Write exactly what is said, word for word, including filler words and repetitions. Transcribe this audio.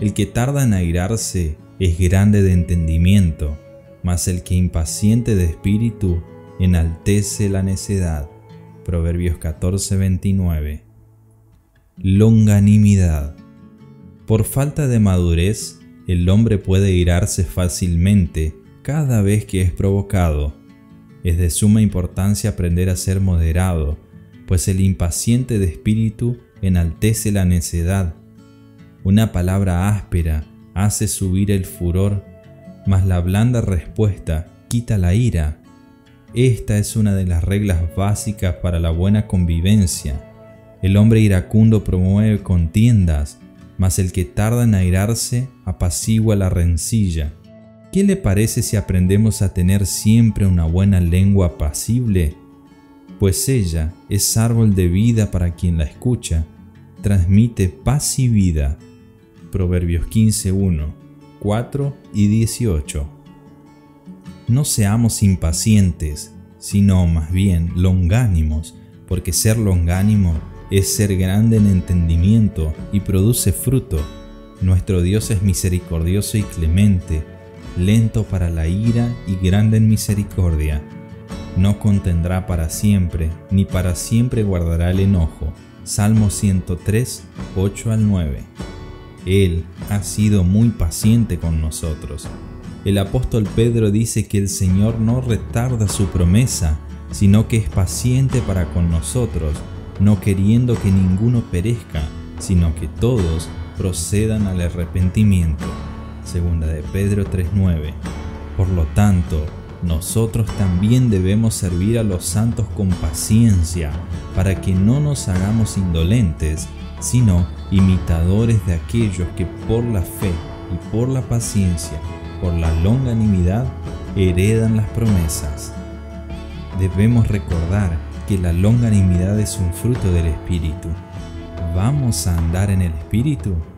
El que tarda en airarse es grande de entendimiento, mas el que impaciente de espíritu enaltece la necedad. Proverbios catorce, veintinueve. Longanimidad. Por falta de madurez, el hombre puede irarse fácilmente cada vez que es provocado. Es de suma importancia aprender a ser moderado, pues el impaciente de espíritu enaltece la necedad. Una palabra áspera hace subir el furor, mas la blanda respuesta quita la ira. Esta es una de las reglas básicas para la buena convivencia. El hombre iracundo promueve contiendas, mas el que tarda en airarse apacigua la rencilla. ¿Qué le parece si aprendemos a tener siempre una buena lengua apacible? Pues ella es árbol de vida para quien la escucha, transmite paz y vida. Proverbios quince, uno, cuatro y dieciocho. No seamos impacientes, sino más bien longánimos, porque ser longánimo es ser grande en entendimiento y produce fruto. Nuestro Dios es misericordioso y clemente, lento para la ira y grande en misericordia. No contendrá para siempre, ni para siempre guardará el enojo. Salmo ciento tres, ocho al nueve. Él ha sido muy paciente con nosotros. El apóstol Pedro dice que el Señor no retarda su promesa, sino que es paciente para con nosotros, no queriendo que ninguno perezca, sino que todos procedan al arrepentimiento. Segunda de Pedro tres, nueve. Por lo tanto, nosotros también debemos servir a los santos con paciencia, para que no nos hagamos indolentes, sino imitadores de aquellos que por la fe y por la paciencia, por la longanimidad, heredan las promesas. Debemos recordar que la longanimidad es un fruto del Espíritu. ¿Vamos a andar en el Espíritu?